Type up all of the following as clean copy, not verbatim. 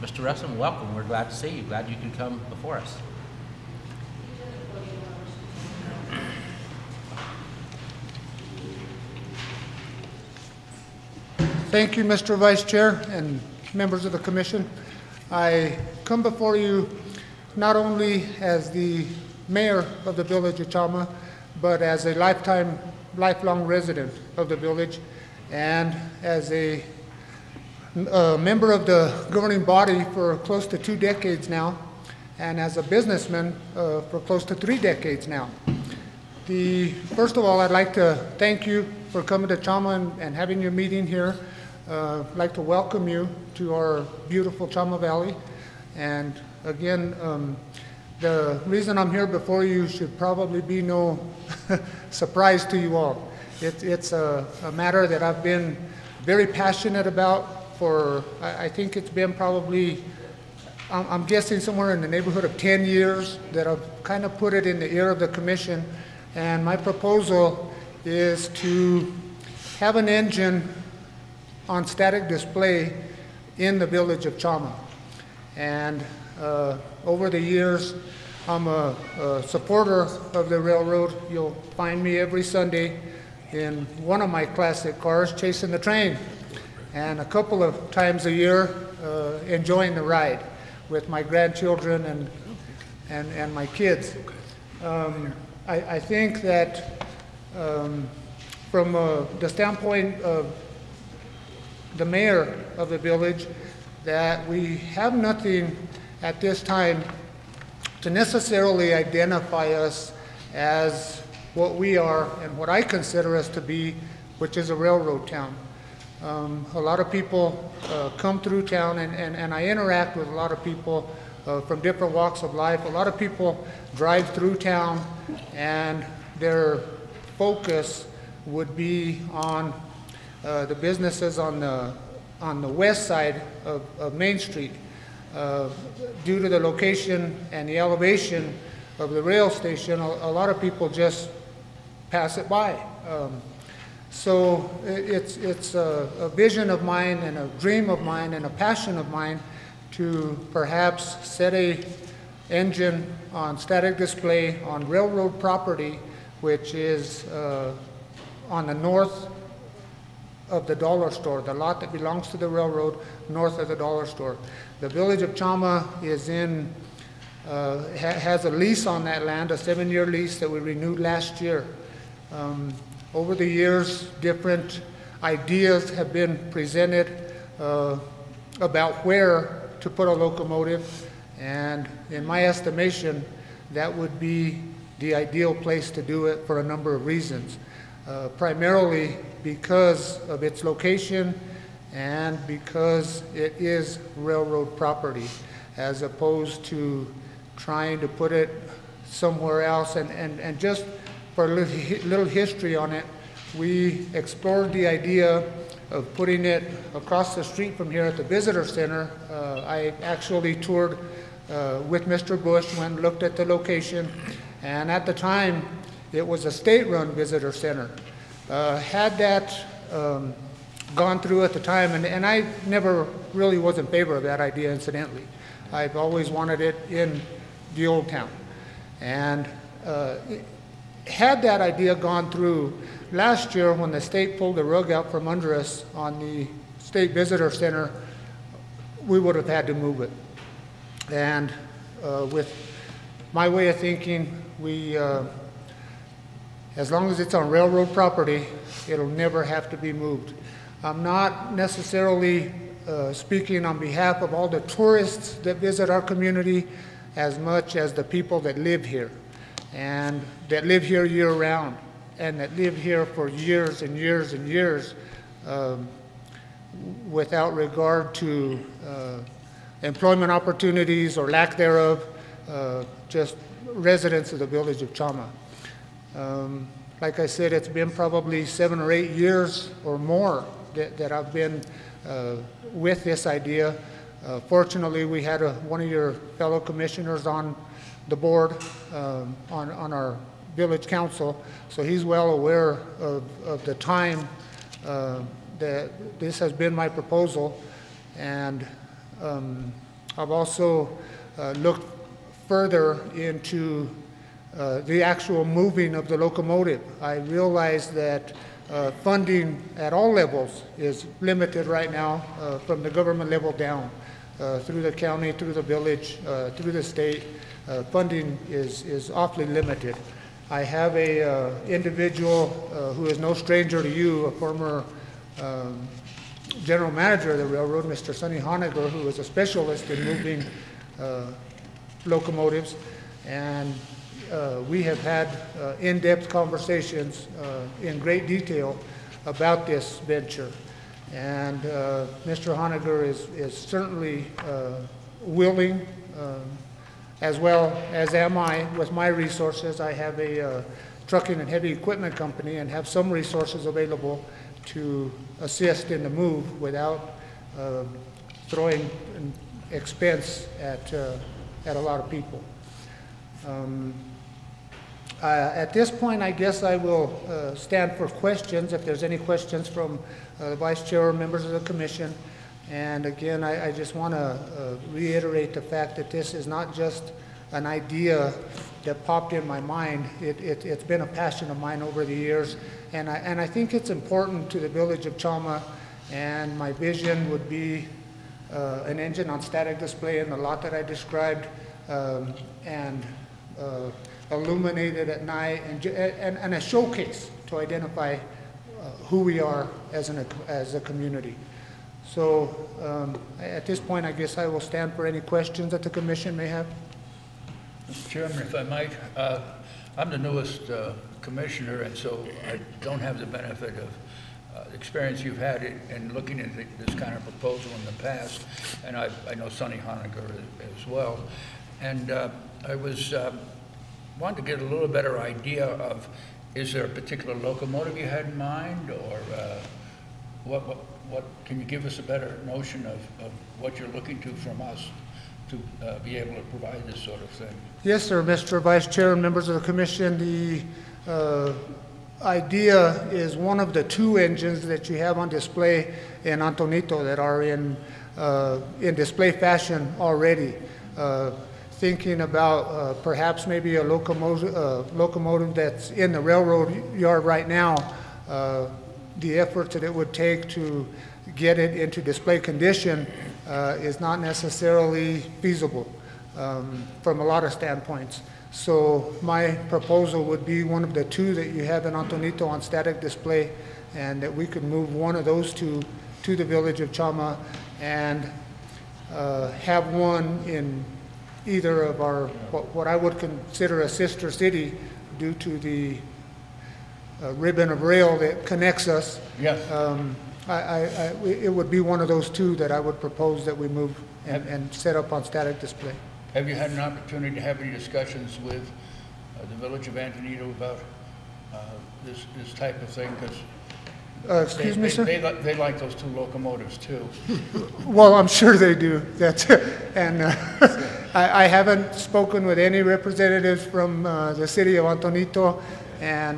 Mr. Russom, welcome. We're glad to see you. Glad you could come before us. Thank you, Mr. Vice Chair and members of the Commission. I come before you not only as the mayor of the village of Chama, but as a lifelong resident of the village, and as a member of the governing body for close to 2 decades now, and as a businessman for close to 3 decades now. First of all, I'd like to thank you for coming to Chama and having your meeting here. I'd like to welcome you to our beautiful Chama Valley. And again, the reason I'm here before you should probably be no surprise to you all. It's a matter that I've been very passionate about for, I think it's been probably, I'm guessing somewhere in the neighborhood of 10 years that I've kind of put it in the ear of the Commission. And my proposal is to have an engine on static display in the village of Chama. And over the years, I'm a supporter of the railroad. You'll find me every Sunday in one of my classic cars chasing the train, and a couple of times a year enjoying the ride with my grandchildren and my kids. I think that from the standpoint of the mayor of the village, that we have nothing at this time to necessarily identify us as what we are and what I consider us to be, which is a railroad town. A lot of people come through town, and I interact with a lot of people from different walks of life. A lot of people drive through town, and their focus would be on the businesses on the west side of Main Street. Due to the location and the elevation of the rail station, a lot of people just pass it by. So it's a vision of mine and a dream of mine and a passion of mine to perhaps set a engine on static display on railroad property, which is on the north of the dollar store, the lot that belongs to the railroad north of the dollar store. The village of Chama is has a lease on that land, a 7-year lease that we renewed last year. Over the years, different ideas have been presented about where to put a locomotive, and in my estimation, that would be the ideal place to do it for a number of reasons. Primarily because of its location and because it is railroad property, as opposed to trying to put it somewhere else. And just for a little history on it, we explored the idea of putting it across the street from here at the visitor center. I actually toured with Mr. Bush, went and looked at the location, and at the time it was a state-run visitor center. Had that gone through at the time, and I never really was in favor of that idea, incidentally. I've always wanted it in the old town. And had that idea gone through, last year when the state pulled the rug out from under us on the state visitor center, we would have had to move it. And with my way of thinking, as long as it's on railroad property, it'll never have to be moved. I'm not necessarily speaking on behalf of all the tourists that visit our community as much as the people that live here, and that live here year-round, and that live here for years and years and years without regard to employment opportunities or lack thereof, just residents of the village of Chama. Like I said, it's been probably 7 or 8 years or more that I've been with this idea. Fortunately, we had one of your fellow commissioners on the board, on our village council, so he's well aware of the time that this has been my proposal. And I've also looked further into the actual moving of the locomotive. I realize that funding at all levels is limited right now, from the government level down, through the county, through the village, through the state. Funding is awfully limited. I have a individual who is no stranger to you, a former general manager of the railroad, Mr. Sonny Honegger, who is a specialist in moving locomotives, and we have had in-depth conversations in great detail about this venture. And Mr. Honegger is certainly willing, as well as am I with my resources. I have a trucking and heavy equipment company and have some resources available to assist in the move without throwing expense at a lot of people. At this point, I guess I will stand for questions, if there's any questions from the Vice Chair or members of the Commission. And again, I just want to reiterate the fact that this is not just an idea that popped in my mind. It's been a passion of mine over the years, and I think it's important to the village of Chama, and my vision would be an engine on static display in the lot that I described, and illuminated at night, and a showcase to identify who we are as a community. So at this point, I guess I will stand for any questions that the Commission may have. Mr. Chairman, if I might, I'm the newest commissioner, and so I don't have the benefit of experience you've had in looking at this kind of proposal in the past, and I know Sonny Honegger as well. And I was wanted to get a little better idea of, is there a particular locomotive you had in mind, or what can you give us a better notion of what you're looking to from us to be able to provide this sort of thing? Yes, sir, Mr. Vice Chair and members of the Commission. The idea is one of the two engines that you have on display in Antonito that are in display fashion already. Thinking about perhaps maybe a locomotive that's in the railroad yard right now, the effort that it would take to get it into display condition is not necessarily feasible from a lot of standpoints. So my proposal would be one of the two that you have in Antonito on static display, and that we could move one of those two to the village of Chama and have one in either of our, what I would consider a sister city due to the ribbon of rail that connects us. Yes. It would be one of those two that I would propose that we move and set up on static display. Have you had an opportunity to have any discussions with the village of Antonito about this type of thing? Because excuse me, sir? They like those two locomotives too. Well, I'm sure they do. And I haven't spoken with any representatives from the city of Antonito, and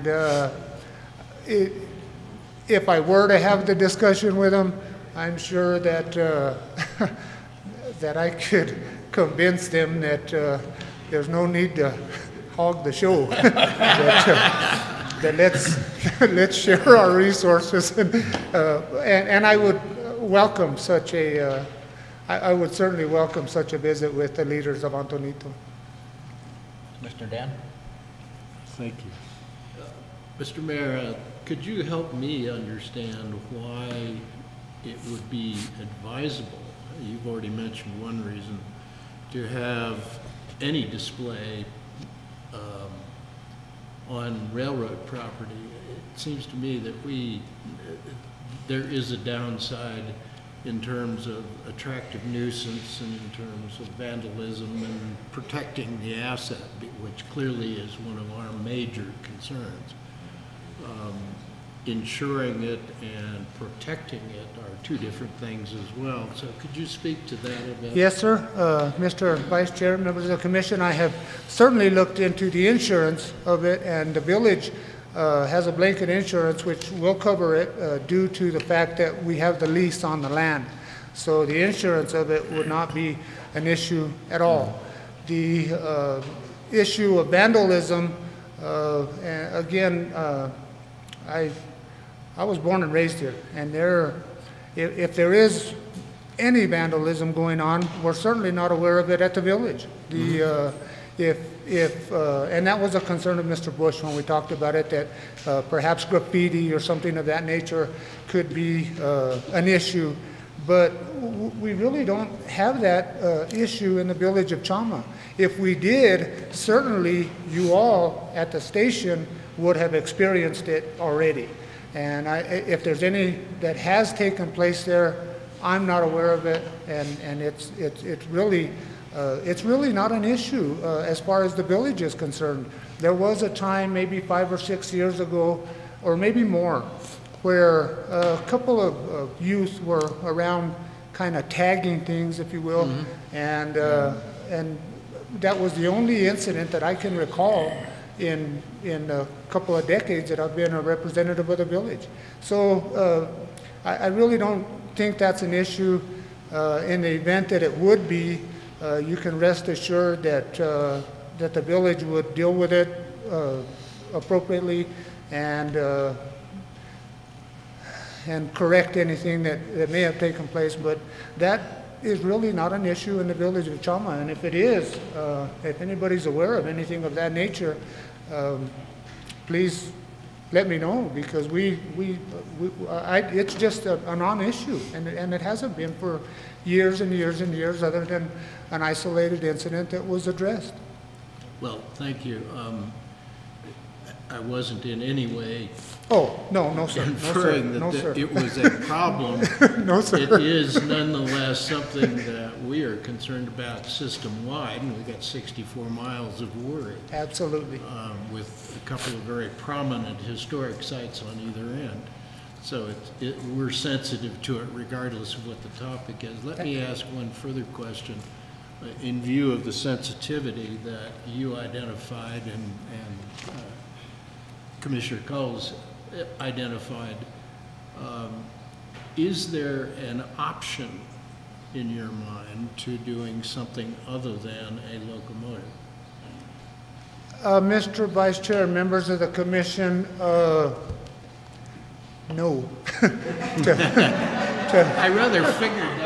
if I were to have the discussion with them, I'm sure that that I could convince them that there's no need to hog the show. that let's share our resources, and I would welcome such a. I would certainly welcome such a visit with the leaders of Antonito. Mr. Dan? Thank you. Mr. Mayor, could you help me understand why it would be advisable, you've already mentioned one reason, to have any display on railroad property? It seems to me that there is a downside in terms of attractive nuisance and in terms of vandalism and protecting the asset, which clearly is one of our major concerns. Ensuring it and protecting it are two different things as well. So could you speak to that a bit? Yes, sir. Mr. Vice Chair, members of the Commission, I have certainly looked into the insurance of it, and the village has a blanket insurance which will cover it due to the fact that we have the lease on the land. So the insurance of it would not be an issue at all. The issue of vandalism, and again, I was born and raised here, and if there is any vandalism going on, we're certainly not aware of it at the village. And that was a concern of Mr. Bush when we talked about it, that perhaps graffiti or something of that nature could be an issue. But we really don't have that issue in the village of Chama. If we did, certainly you all at the station would have experienced it already. And if there's any that has taken place there, I'm not aware of it, and it's really not an issue as far as the village is concerned. There was a time, maybe 5 or 6 years ago, or maybe more, where a couple of youth were around kind of tagging things, if you will, and that was the only incident that I can recall in a couple of decades that I've been a representative of the village. So I really don't think that's an issue. In the event that it would be, you can rest assured that the village would deal with it appropriately and correct anything that may have taken place. But that is really not an issue in the village of Chama. And if it is, if anybody's aware of anything of that nature, please let me know, because it's just a non-issue, and it hasn't been for years and years and years, other than an isolated incident that was addressed. Well, thank you. I wasn't in any way Oh, no, sir. inferring No, sir. that it was a problem. No, sir. It is nonetheless something that we are concerned about system-wide, and we've got 64 miles of worry. Absolutely. With a couple of very prominent historic sites on either end. So we're sensitive to it regardless of what the topic is. Let me ask one further question. In view of the sensitivity that you identified and Commissioner Coles identified, is there an option in your mind to doing something other than a locomotive? Mr. Vice Chair, members of the commission, no. I rather figured